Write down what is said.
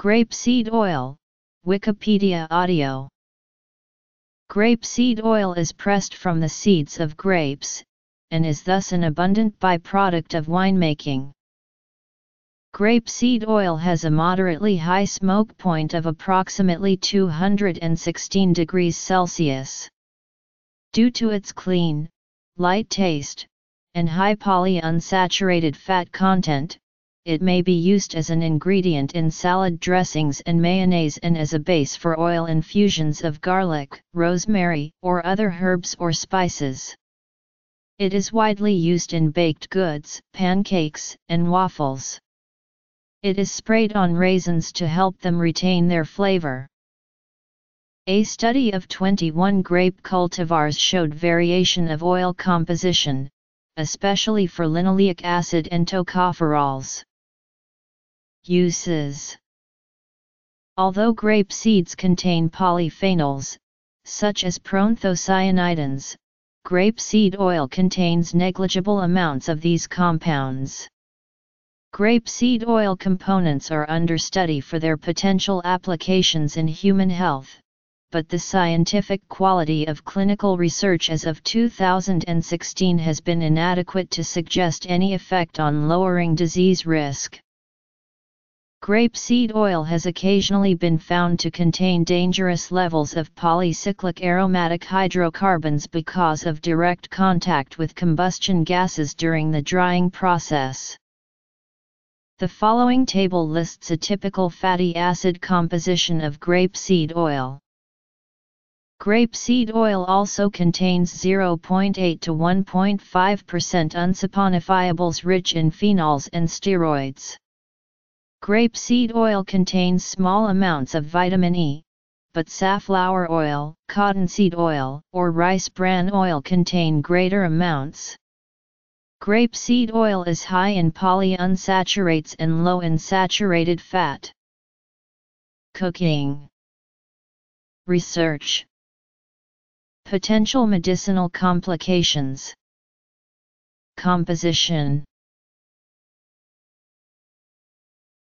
Grapeseed oil, Wikipedia audio. Grapeseed oil is pressed from the seeds of grapes, and is thus an abundant byproduct of winemaking. Grapeseed oil has a moderately high smoke point of approximately 216 degrees Celsius. Due to its clean, light taste, and high polyunsaturated fat content, it may be used as an ingredient in salad dressings and mayonnaise and as a base for oil infusions of garlic, rosemary, or other herbs or spices. It is widely used in baked goods, pancakes, and waffles. It is sprayed on raisins to help them retain their flavor. A study of 21 grape cultivars showed variation of oil composition, especially for linoleic acid and tocopherols. Uses. Although grape seeds contain polyphenols, such as proanthocyanidins, grapeseed oil contains negligible amounts of these compounds. Grapeseed oil components are under study for their potential applications in human health, but the scientific quality of clinical research as of 2016 has been inadequate to suggest any effect on lowering disease risk. Grapeseed oil has occasionally been found to contain dangerous levels of polycyclic aromatic hydrocarbons because of direct contact with combustion gases during the drying process. The following table lists a typical fatty acid composition of grapeseed oil. Grapeseed oil also contains 0.8 to 1.5% unsaponifiables rich in phenols and steroids. Grapeseed oil contains small amounts of vitamin E, but safflower oil, cottonseed oil, or rice bran oil contain greater amounts. Grapeseed oil is high in polyunsaturates and low in saturated fat. Cooking. Research. Potential medicinal complications. Composition.